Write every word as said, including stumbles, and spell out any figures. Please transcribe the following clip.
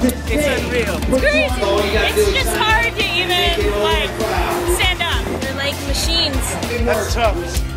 It's unreal. It's crazy. It's just hard to even like stand up. They're like machines. That's tough.